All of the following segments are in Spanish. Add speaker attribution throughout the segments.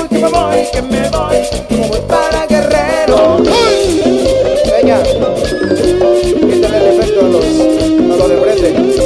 Speaker 1: que me voy, como voy para Guerrero. Venga, quítale el efecto a los de frente.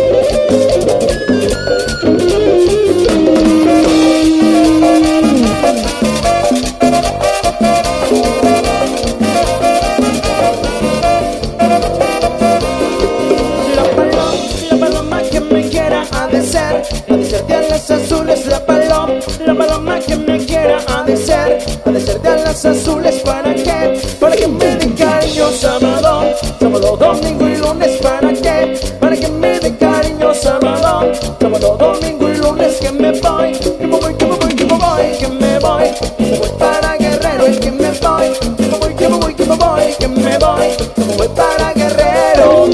Speaker 1: La paloma que me quiera ha de ser de alas azules. La paloma que me quiera ha de ser de alas azules. ¿Para qué? Para que me dé cariño sábado, domingo y lunes. ¿Para qué? Para que me dé cariño sábado, domingo y lunes. Que me voy, que me voy, que me voy, que me voy, que me voy, que me voy para Guerrero. Es que me voy, que me voy, que me voy, que me voy, que me voy, que me voy para Guerrero.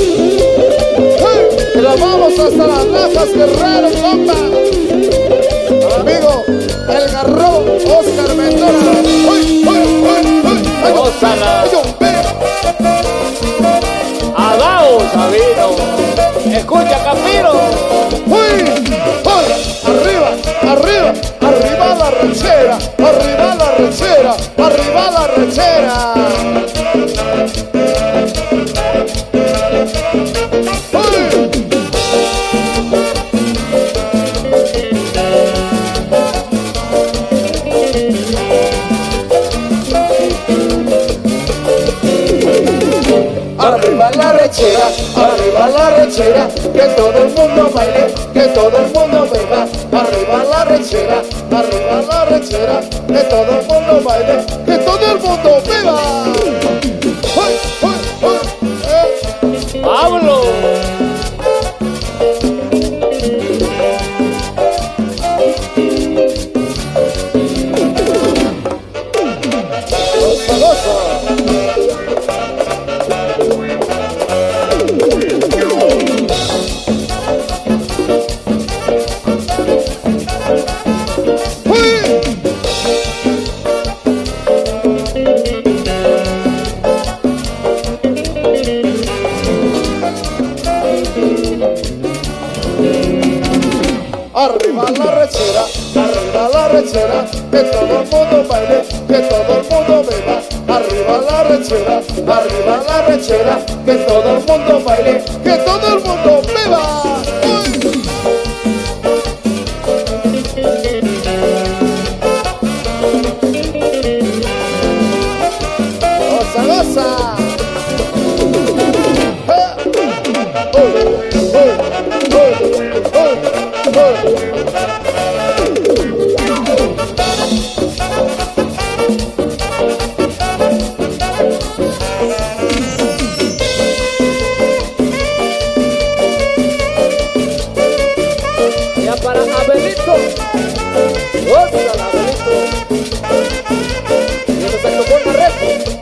Speaker 2: Y nos vamos hasta las Lajas, Guerrero, compa. Amigo, el Garrobo, Oscar Mendoza. ¡Uy, uy, uy, uy!
Speaker 3: ¡Ósala! ¡Abajo, Sabino! ¡Escucha, Capiro!
Speaker 2: ¡Uy, uy! ¡Arriba, arriba, arriba la ranchera! ¡Arriba la ranchera! ¡Arriba la ranchera! Arriba la rechera, que todo el mundo baile, que todo el mundo beba. Arriba la rechera, que todo el mundo baile, que todo el mundo beba. ¡Uy, uy, uy!
Speaker 3: ¡Pablo! Arriba la rechera, que todo el mundo baile, que todo el mundo beba. Arriba la rechera, que todo el mundo baile, que todo el mundo beba. ¡Goza, goza! Para Abelito, gózala, Abelito, y el saxofón reto.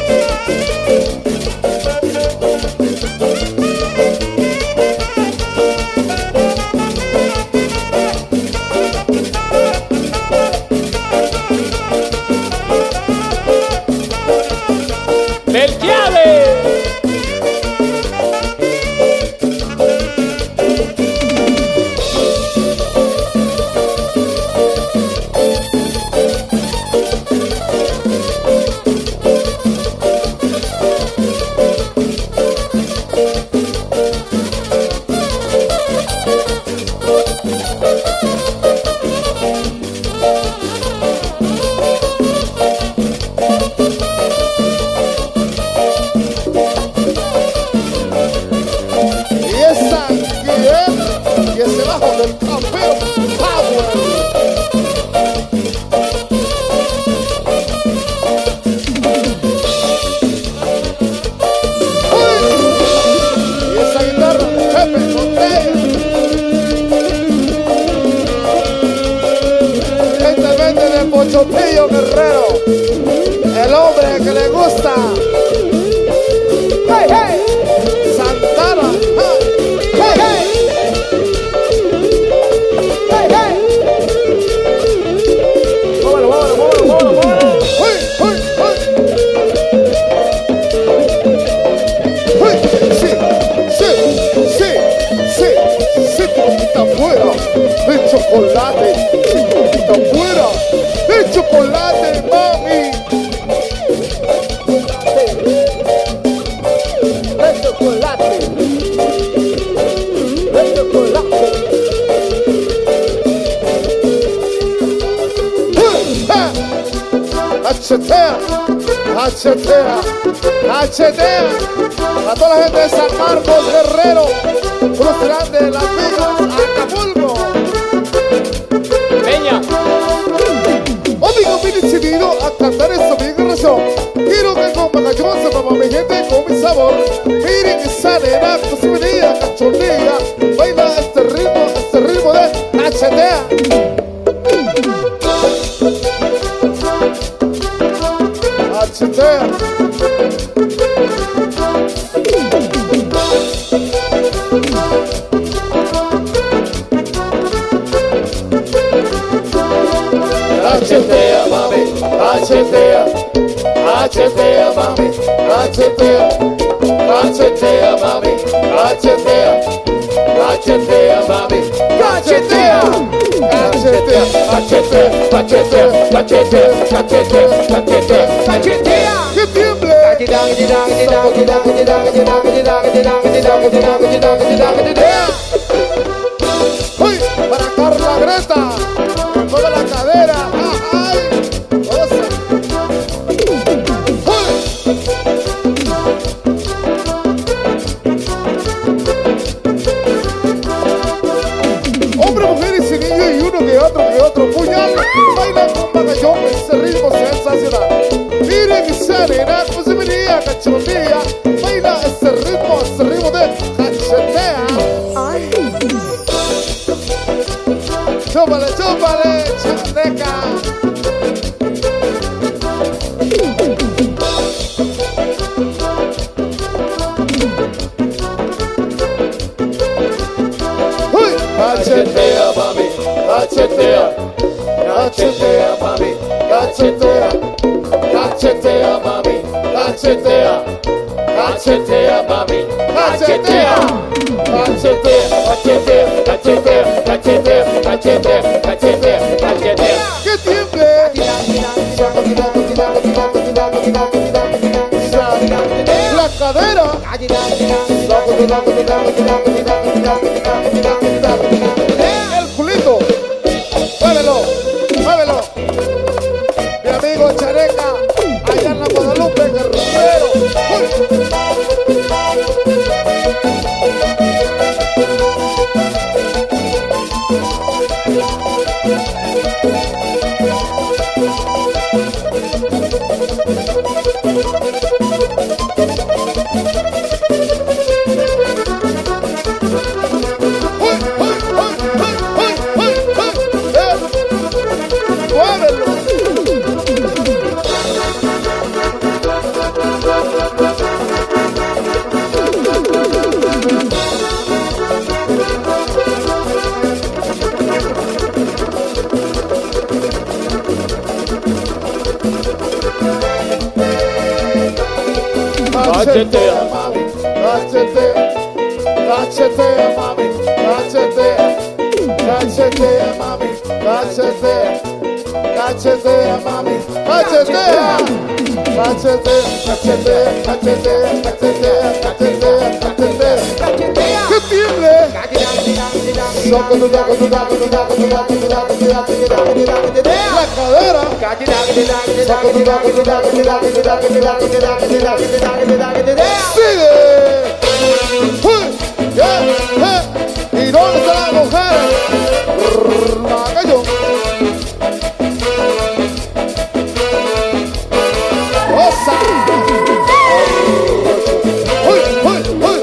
Speaker 3: ¡Melquiades!
Speaker 2: Y ese bajo del campeón Power. Y esa guitarra, Pepe Botella. Este vende de Pochotillo Guerrero, el hombre que le gusta. ¡Hey, hey! Santana. ¡Hey, hey! chocolate, está fuera, chocolate, mami.
Speaker 1: El chocolate. El chocolate.
Speaker 2: Achetea, achetea, achetea. A toda la gente de San Marcos, Guerrero, Cruz Grande, Las Villas, Acapulco.
Speaker 1: Peña.
Speaker 2: Amigo, bien decidido a cantar esta bien razón. Quiero que con Magallón se mamá mi gente con mi sabor. Miren esa nena, posibilidad, cachondía. Baila este ritmo de achetea. Achetea.
Speaker 3: Achetea, mami, achetea, achetea, mami, achetea, achetea, mami, achetea, achetea, mami, achetea, achetea, achetea, achetea, achetea, achetea, achetea, achetea.
Speaker 2: ¡Que tiemble! ¡Uy! Para Carla Greta, mueve la cadera. ¡Ay! ¡Osa! ¡Uy! Hombre, mujeres y niños y uno que otro puñal. Baila con Magallón, ese ritmo sensacional. Miren esa nena, pues se venía cachondía. Baila ese ritmo de cachetea. Chúpale, chúpale, chateca. ¡Uy!
Speaker 3: Achetea, mami, achetea, achetea, mami, achetea, achetea, mami, achetea, achetea, mami, achetea, achetea, achetea, achetea, achetea, achetea, achetea, achetea.
Speaker 2: ¡Que tiemble! La cadera. El culito. Muévelo, muévelo. Mi amigo Chareca, allá en la Guadalupe, Guerrero. ¡Uy!
Speaker 3: Achetea, mami, achetea, achetea, mami, achetea, achetea, mami, achetea, achetea, mami, achetea, achetea, achetea, achetea, achetea, achetea, achetea.
Speaker 2: ¡Que tiemble! La cadera. ¡Sigue! ¡Uy! ¿Y dónde está la mujer? Magallón. ¡Osa! ¡Uy! ¡Uy! ¡Uy!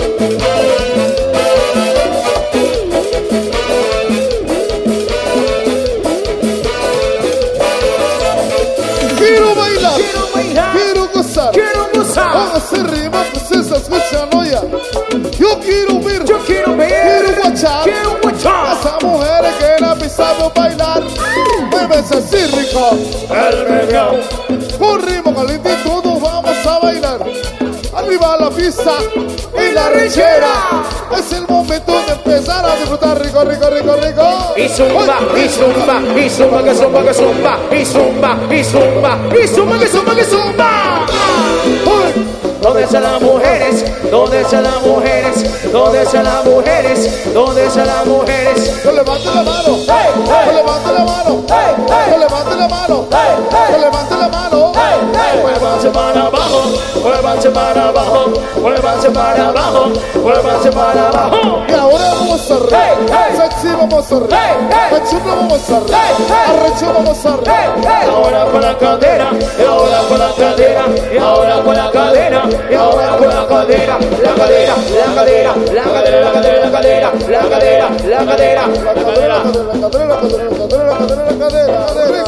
Speaker 2: Quiero bailar, quiero gozar, con ese ritmo que se está escuchando ya. Yo quiero ver, quiero guachar, esas mujeres que no pisamos bailar. Mueves así rico, el medio. Con ritmo caliente y todos vamos a bailar. Arriba la fiesta y la rechera. Es el momento de empezar a disfrutar rico, rico, rico, rico.
Speaker 1: Y zumba, y zumba, y zumba, que zumba, que zumba, y zumba, y zumba, y zumba, que zumba, que zumba. ¿Dónde están las mujeres? ¿Dónde están las mujeres? ¿Dónde están las mujeres? ¿Dónde están las mujeres?
Speaker 2: Que levante la mano, que levante la mano, que levante la mano, que levante la mano.
Speaker 1: Muévanse para abajo, muévanse para abajo, muévanse para abajo, muévanse para abajo.
Speaker 2: Y ahora vamos a reír, sexy vamos a reír, chulo vamos a reír, arrecho vamos a reír.
Speaker 1: Ahora con la cadera, y ahora con la cadera, y ahora con la cadera, y ahora con la cadera, la cadera, la cadera, la cadera, la cadera, la cadera, la cadera, la cadera, la cadera.
Speaker 2: La cadera.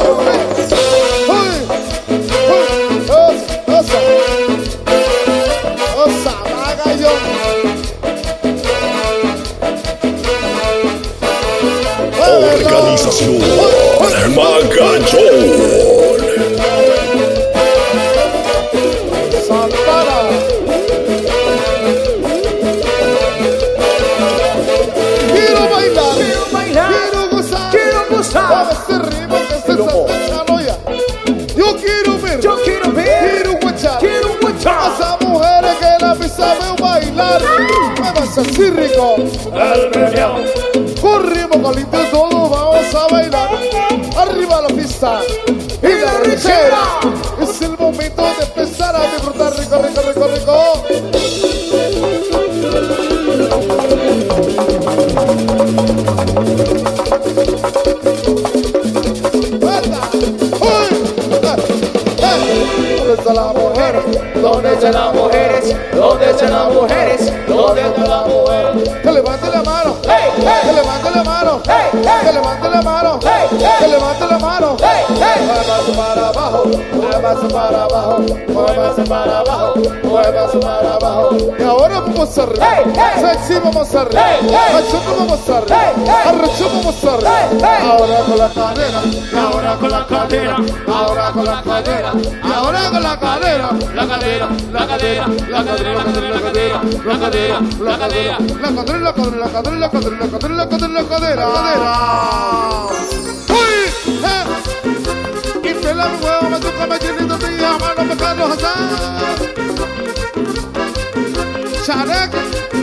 Speaker 2: Osa, magallón.
Speaker 4: Organización El Magallón.
Speaker 2: Santana. Quiero bailar, quiero gozar, con este ritmo que se está ya. Yo quiero ver, quiero guachar, a esas mujeres que la saben bailar. Muévanse así rico,
Speaker 1: El meneo,
Speaker 2: con ritmo caliente todos vamos a bailar. Arriba la pista y la rechera. Es el momento de empezar a disfrutar rico, rico, rico, rico. ¿Dónde están las mujeres?
Speaker 1: ¿dónde están las mujeres? ¿Dónde están las mujeres? ¿Dónde están las mujeres?
Speaker 2: Que levante la mano,
Speaker 1: Hey, hey,
Speaker 2: que levante la mano,
Speaker 1: hey,
Speaker 2: que
Speaker 1: hey,
Speaker 2: levante la mano,
Speaker 1: hey, hey.
Speaker 2: que levante la mano.
Speaker 1: Hey, hey.
Speaker 2: Muévase para abajo, muévase para abajo, muévase para abajo, muévase para abajo. Y ahora vamos a reír,
Speaker 1: Hey, hey.
Speaker 2: sexy vamos a reír,
Speaker 1: Hey, hey.
Speaker 2: machuco vamos a reír,
Speaker 1: Hey, hey.
Speaker 2: arrecho vamos a reír.
Speaker 1: Hey, hey.
Speaker 2: Ahora con la cadera,
Speaker 1: Y ahora con la cadera,
Speaker 2: ahora con la cadera, y ahora con la cadera.
Speaker 1: la cadera, la cadera, la cadera, la cadera, la cadera, la cadera, la cadera.
Speaker 2: La cadera. ¡Uy! Y pela mi huevo, me toca, me chinito, te llama, no me carlos azar. Chareque.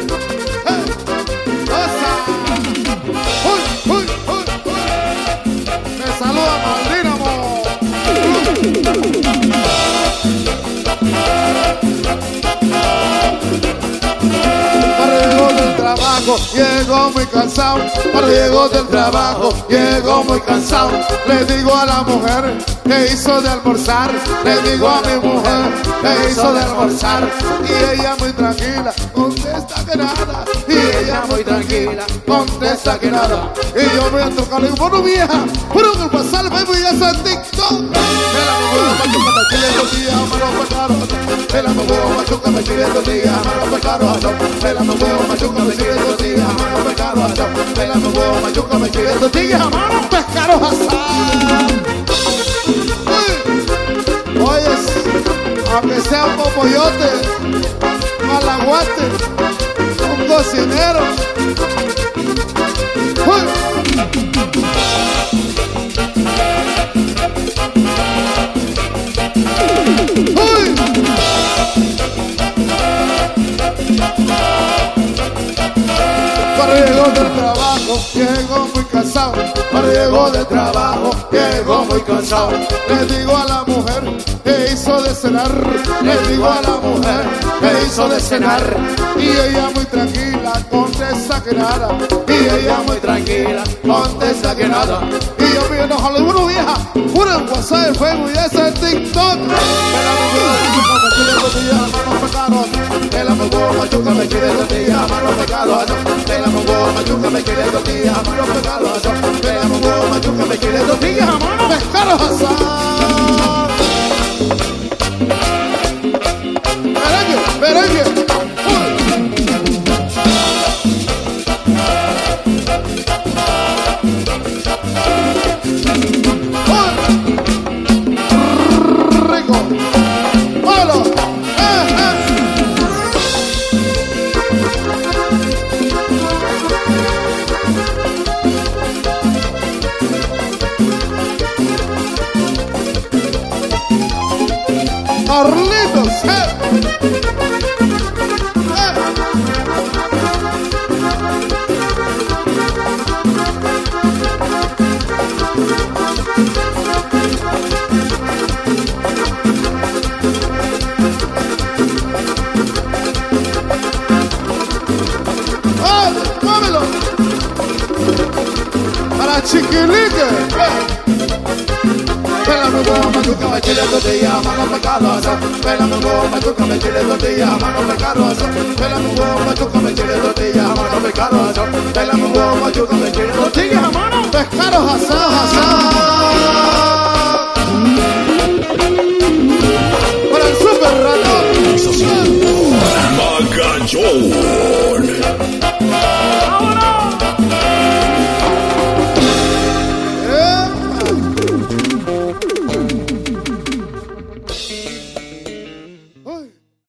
Speaker 2: ¡Osa! ¡Uy, uy, uy, uy! Me saluda Madrina, mo. Llego del trabajo, llego muy cansado. Cuando llego del trabajo, llego muy cansado. Le digo a la mujer que hizo de almorzar. Le digo a mi mujer que hizo de almorzar. Y ella muy tranquila, contesta que nada. Y ella muy tranquila, contesta que nada. Y yo voy a tocarle, bueno vieja, pero que pasar, baby, y ese TikTok. El amigo machuca me quiere dos días, me lo pegaron. El amigo machuca me quiere dos días, me lo pegaron. El amigo machuca me quiere dos días, me lo pegaron. El amigo machuca me quiere dos días, me lo pegaron. Oyes, aunque sea un popoyote, malaguate, un cocinero. Cuando llego del trabajo, llego muy cansado. Cuando llego del trabajo, llego muy cansado. Le digo a la mujer que hizo de cenar. Le digo a la mujer que hizo de cenar. Y ella muy tranquila, contesta que nada. Y ella muy tranquila, contesta que nada. Y yo me enojo, le digo, vieja, pura el WhatsApp, el Facebook y ese TikTok. El amigo machuca me quiere dos días, mano pecado. El amigo machuca me quiere dos días, mano pecado. El amigo machuca me quiere dos días, mano pecado. Merengue, merengue. Rico. Pablo. Carlitos, ¡Muévelo! Para Chiquilique. Pela mi goma, tu que me chile tortilla, mano pecadosa. Pela mi goma, tu que me chile tortilla, mano pecadosa. Pela mi goma, tu que me chile tortilla, mano pecadosa. Pela mi goma, tu que me chile tortilla, mano pecadosa.